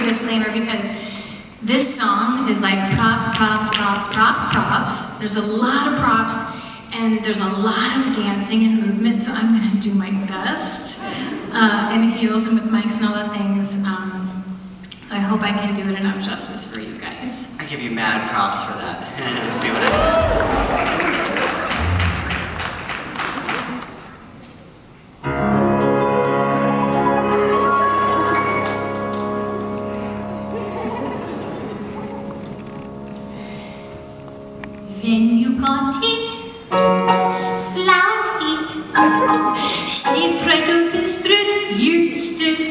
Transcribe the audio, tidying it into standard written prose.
a disclaimer because this song is like props, props, props, props, props. There's a lot of props and there's a lot of dancing and movement, so I'm gonna do my best in heels and with mics and all the things. So I hope I can do it enough justice for you guys. I give you mad props for that. See what I did? When you got it, Flaunt it, step right up en strut, just